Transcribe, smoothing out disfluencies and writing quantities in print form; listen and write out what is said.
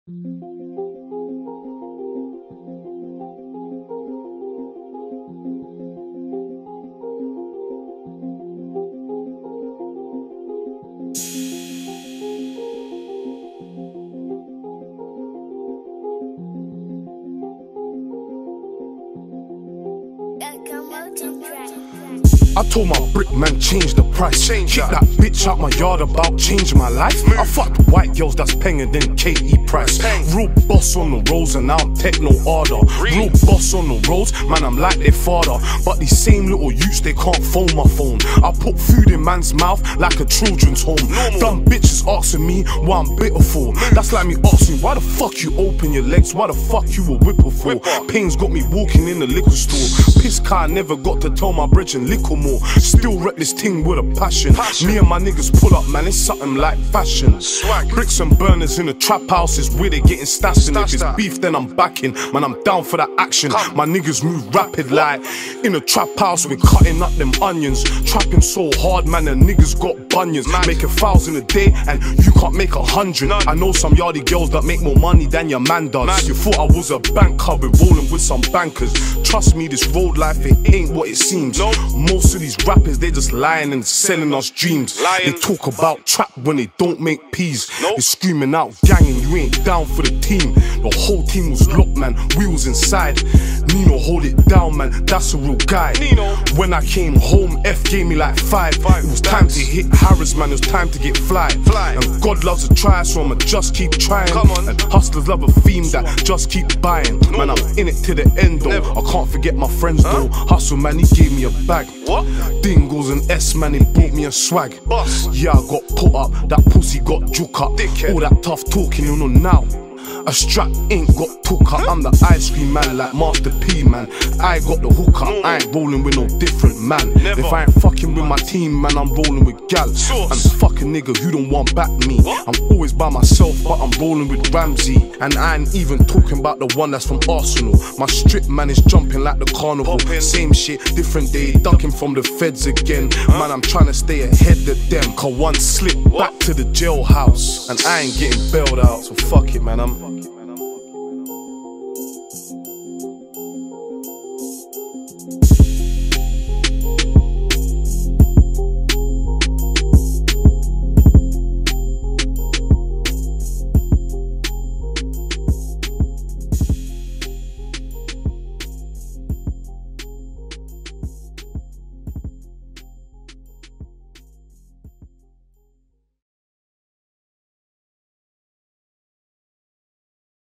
I told my brick man change the price. Keep that bitch out my yard about changing my life. I fucked white girls that's paying than KE price. Real boss on the roads and now I'm techno order. Real boss on the roads, man I'm like their father. But these same little youths they can't phone my phone. I put food in man's mouth like a children's home. Dumb bitches asking me why I'm bitter for. That's like me asking why the fuck you open your legs, why the fuck you a whipper for. Pain's got me walking in the liquor store. Piss car never got to tell my bridge and liquor more. Still rep this thing with a passion. Me and my niggas pull up, man, it's something like fashion. Bricks and burners in the trap house is where they getting stashed. And if it's beef, then I'm backing. Man, I'm down for that action. My niggas move rapid like in the trap house, we're cutting up them onions. Trapping so hard, man, the niggas got bunions. Making fouls in a day and you can't make 100. I know some yardy girls that make more money than your man does. You thought I was a banker, we're rolling with some bankers. Trust me, this road life, it ain't what it seems. Most of these rappers, they just lying and selling us dreams. They talk about trap when they don't make peas. They screaming out gang and you ain't down for the team. The whole team was locked, man, we was inside. Nino, hold it down, man, that's a real guy. When I came home, F gave me like 5. It was time to hit Harris, man, it was time to get fly. And God loves a try, so I'ma just keep trying. And hustlers love a theme that just keep buying. Man, I'm in it to the end though, I can't forget my friends though. Hustle, man, he gave me a bag. Dingles and S, man, he bought me a swag. Yeah, I got put up, that pussy got juke up. All that tough talking, you know now. A strap ain't got took up. I'm the ice cream man like Master P, man. I got the hook up, I ain't rolling with no different man. If I ain't fucking with my team, man, I'm rolling with gal. And fuck a nigga who don't want back me. I'm always by myself, but I'm rolling with Ramsey. And I ain't even talking about the one that's from Arsenal. My strip man is jumping like the carnival. Same shit, different day, ducking from the feds again. Man, I'm trying to stay ahead of them. Cause one slip back to the jailhouse and I ain't getting bailed out. So fuck it, man,